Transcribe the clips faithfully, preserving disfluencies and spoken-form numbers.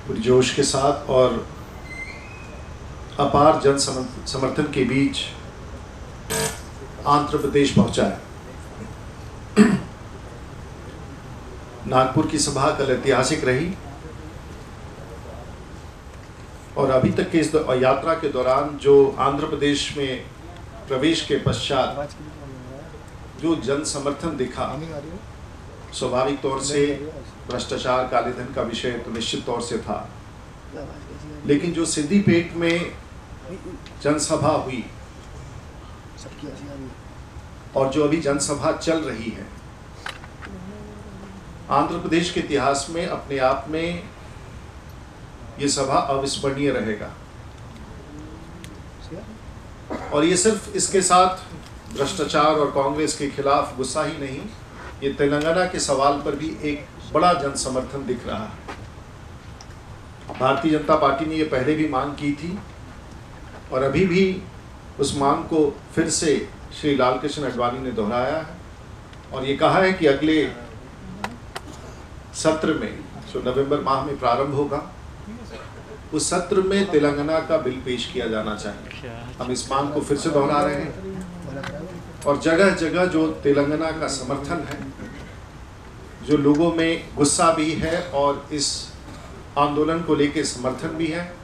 पुरजोश के साथ और अपार जन समर्थन के बीच आंध्र प्रदेश पहुंचा है। नागपुर की सभा कल ऐतिहासिक रही और अभी तक के इस यात्रा के दौरान जो आंध्र प्रदेश में प्रवेश के पश्चात जो जन समर्थन दिखा, स्वाभाविक तौर से भ्रष्टाचार, काले धन का विषय तो निश्चित तौर से था, लेकिन जो सिद्दीपेट में जनसभा हुई और जो अभी जनसभा चल रही है, आंध्र प्रदेश के इतिहास में अपने आप में ये सभा अविस्मरणीय रहेगा। और ये सिर्फ इसके साथ भ्रष्टाचार और कांग्रेस के खिलाफ गुस्सा ही नहीं, ये तेलंगाना के सवाल पर भी एक बड़ा जन समर्थन दिख रहा है। भारतीय जनता पार्टी ने ये पहले भी मांग की थी और अभी भी उस मांग को फिर से श्री लाल कृष्ण आडवाणी ने दोहराया है और ये कहा है कि अगले सत्र में, जो नवंबर माह में प्रारंभ होगा, उस सत्र में तेलंगाना का बिल पेश किया जाना चाहिए। हम इस मांग को फिर से दोहरा रहे हैं और जगह जगह जो तेलंगाना का समर्थन है, जो लोगों में गुस्सा भी है और इस आंदोलन को लेकर समर्थन भी है,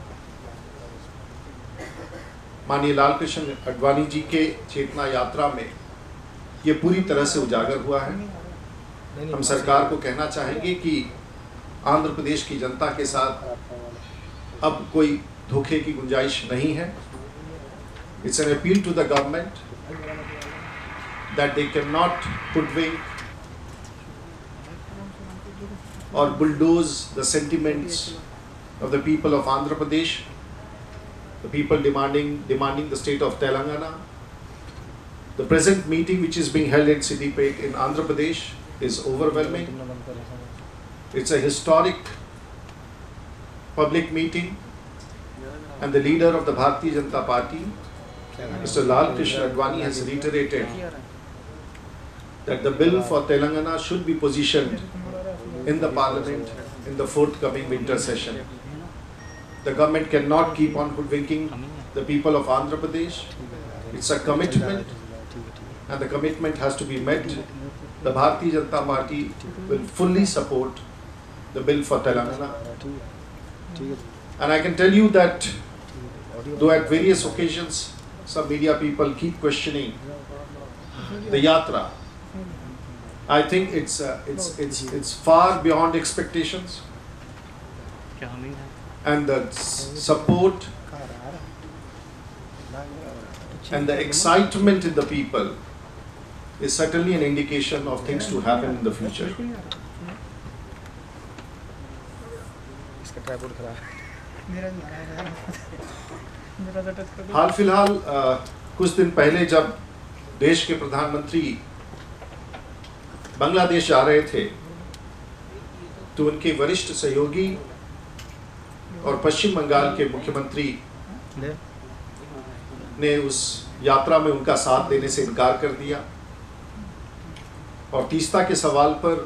माननीय लाल कृष्ण आडवाणी जी के चेतना यात्रा में ये पूरी तरह से उजागर हुआ है। हम सरकार को कहना चाहेंगे कि आंध्र प्रदेश की जनता के साथ अब कोई धोखे की गुंजाइश नहीं है। It's an appeal to the government that they cannot hoodwink or bulldoze the sentiments of the people of Andhra Pradesh, the people demanding demanding the state of Telangana. The present meeting which is being held in Siddipet in Andhra Pradesh is overwhelming. It's a historic public meeting and the leader of the Bharatiya Janata Party, Mister Lal Krishna Advani, has reiterated that the bill for Telangana should be positioned in the parliament in the forthcoming winter session. The government cannot keep on hoodwinking the people of Andhra Pradesh. It's a commitment and the commitment has to be met. The Bharatiya Janata Party will fully support the bill for Telangana. And I can tell you that though at various occasions some media people keep questioning the yatra, I think it's uh, it's it's it's far beyond expectations, and the support and the excitement in the people is certainly an indication of things to happen in the future. हाल फिलहाल कुछ दिन पहले जब देश के प्रधानमंत्री बांग्लादेश जा रहे थे, तो उनके वरिष्ठ सहयोगी और पश्चिम बंगाल के मुख्यमंत्री ने उस यात्रा में उनका साथ देने से इनकार कर दिया और तीस्ता के सवाल पर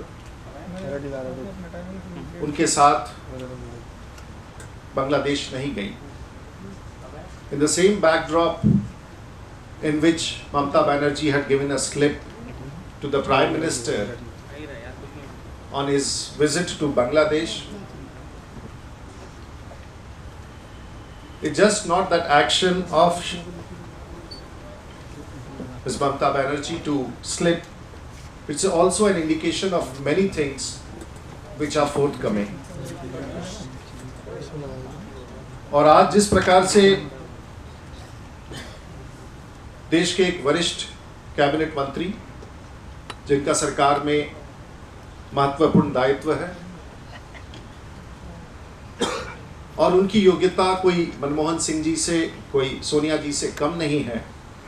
उनके साथ बांग्लादेश नहीं गई। In the same backdrop in which Mamata Banerjee had given a slip to the Prime Minister on his visit to Bangladesh, it's just not that action of Miz Mamata Banerjee to slip, it's also an indication of many things which are forthcoming. और आज जिस प्रकार से देश के एक वरिष्ठ cabinet मंत्री, जिनका सरकार में महत्वपूर्ण दायित्व है और उनकी योग्यता कोई मनमोहन सिंह जी से, कोई सोनिया जी से कम नहीं है,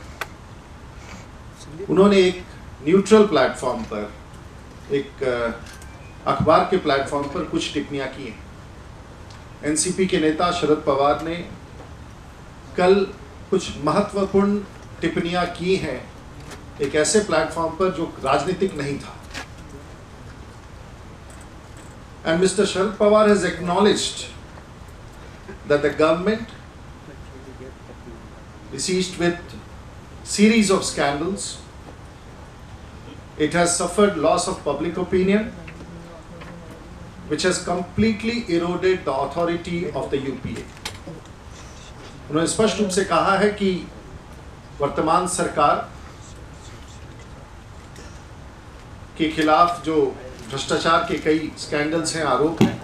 उन्होंने एक न्यूट्रल प्लेटफॉर्म पर, एक अखबार के प्लेटफॉर्म पर कुछ टिप्पणियां की हैं। एनसीपी के नेता शरद पवार ने कल कुछ महत्वपूर्ण टिप्पणियां की हैं एक ऐसे प्लेटफॉर्म पर जो राजनीतिक नहीं था। And Mister Sharad Pawar has acknowledged that the government is seized with series of scandals. It has suffered loss of public opinion, which has completely eroded the authority of the U P A. उन्होंने स्पष्ट रूप से कहा है कि वर्तमान सरकार के खिलाफ जो भ्रष्टाचार के कई स्कैंडल्स हैं, आरोप हैं,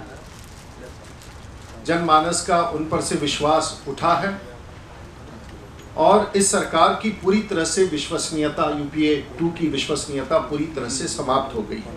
जनमानस का उन पर से विश्वास उठा है और इस सरकार की पूरी तरह से विश्वसनीयता, यूपीए टू की विश्वसनीयता पूरी तरह से समाप्त हो गई है।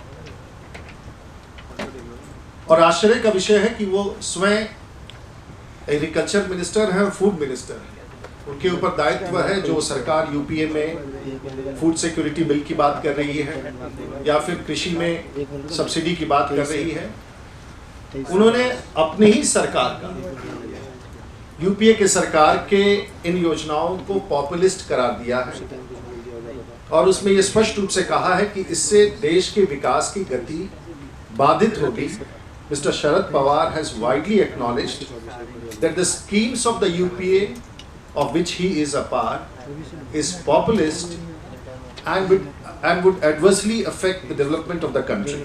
और आश्चर्य का विषय है कि वो स्वयं एग्रीकल्चर मिनिस्टर है और फूड मिनिस्टर है। उनके ऊपर दायित्व है, जो सरकार यूपीए में फूड सिक्योरिटी बिल की बात कर रही है या फिर कृषि में सब्सिडी की बात कर रही है, उन्होंने अपनी ही सरकार का, यूपीए के सरकार के इन योजनाओं को पॉपुलिस्ट करार दिया है और उसमें ये स्पष्ट रूप से कहा है कि इससे देश के विकास की गति बाधित होगी। Mister Sharad Pawar has widely acknowledged that the schemes of the U P A, of which he is a part, is populist and would, and would adversely affect the development of the country.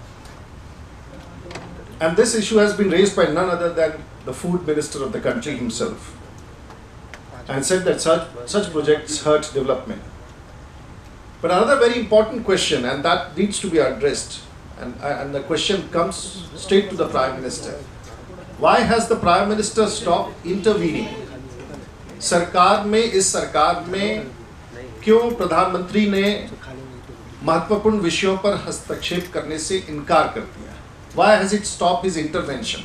And this issue has been raised by none other than the food minister of the country himself, and said that such, such projects hurt development. But another very important question, and that needs to be addressed, and, and the question comes straight to the Prime Minister. Why has the Prime Minister stopped intervening? सरकार में, इस सरकार में क्यों प्रधानमंत्री ने महत्वपूर्ण विषयों पर हस्तक्षेप करने से इनकार कर दिया? Why has it stopped his intervention?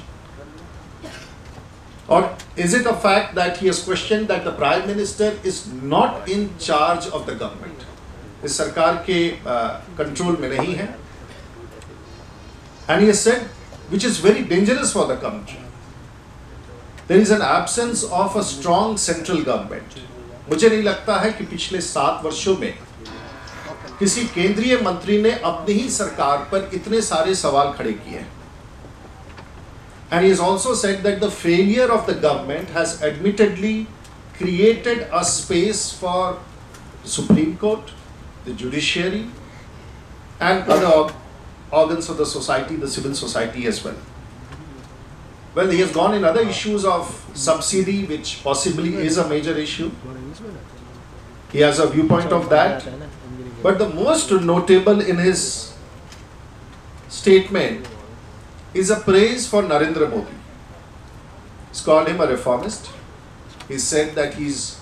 Or is it a fact that he has questioned that the Prime Minister is not in charge of the government? इस सरकार के कंट्रोल में नहीं है. And he has said, which is very dangerous for the country, there is an absence of a strong central government. मुझे नहीं लगता है कि पिछले सात वर्षों में किसी केंद्रीय मंत्री ने अपनी ही सरकार पर इतने सारे सवाल खड़े किए. And he has also said that the failure of the government has admittedly created a space for the Supreme Court, the judiciary, and other organs of the society, the civil society as well. Well, he has gone in other issues of subsidy, which possibly is a major issue. He has a viewpoint of that. But the most notable in his statement is a praise for Narendra Modi. He's called him a reformist. He said that he's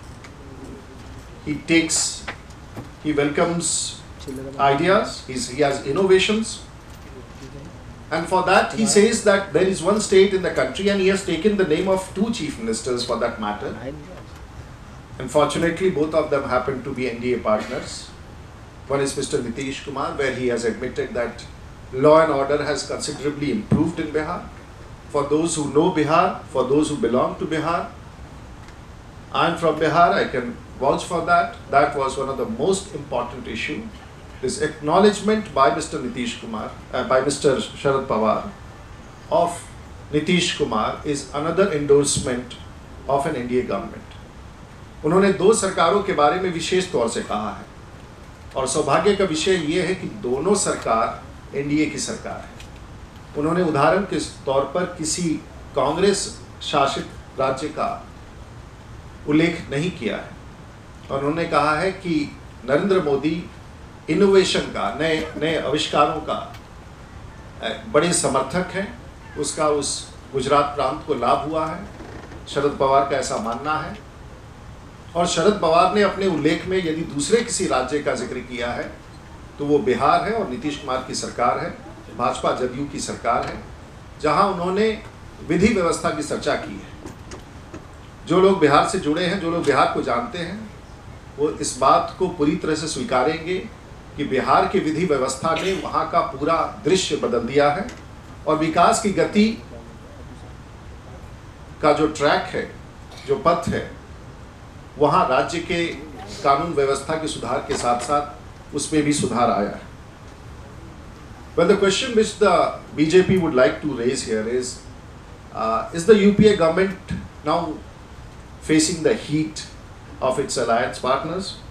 he takes, he welcomes ideas, he's, he has innovations. And for that he says that there is one state in the country, and he has taken the name of two chief ministers for that matter. Unfortunately, both of them happen to be N D A partners. One is Mister Nitish Kumar, where he has admitted that law and order has considerably improved in Bihar. For those who know Bihar, for those who belong to Bihar, I am from Bihar, I can vouch for that. That was one of the most important issues. This acknowledgement by Mister Nitish Kumar, uh, by Mister Sharad Pawar of Nitish Kumar is another endorsement of an N D A government. उन्होंने दो सरकारों के बारे में विशेष तौर से कहा है, और सौभाग्य का विषय ये है कि दोनों सरकार N D A की सरकार है. उन्होंने उदाहरण के तौर पर किसी कांग्रेस शासित राज्य का उल्लेख नहीं किया है, और उन्होंने कहा है कि नरेंद्र मोदी इनोवेशन का, नए नए आविष्कारों का बड़े समर्थक हैं. उसका उस गुजरात प्रांत को लाभ हुआ है. शरद पवार का ऐसा मानना है. और शरद पवार ने अपने उल्लेख में यदि दूसरे किसी राज्य का जिक्र किया है तो वो बिहार है और नीतीश कुमार की सरकार है, भाजपा जदयू की सरकार है, जहां उन्होंने विधि व्यवस्था की चर्चा की है. जो लोग बिहार से जुड़े हैं, जो लोग बिहार को जानते हैं, वो इस बात को पूरी तरह से स्वीकारेंगे कि बिहार की विधि व्यवस्था ने वहाँ का पूरा दृश्य बदल दिया है और विकास की गति का जो ट्रैक है, जो पथ है, वहाँ राज्य के कानून व्यवस्था के सुधार के साथ साथ उसमें भी सुधार आया है. Well, the question which the B J P would like to raise here is Uh, is the U P A government now facing the heat of its alliance partners?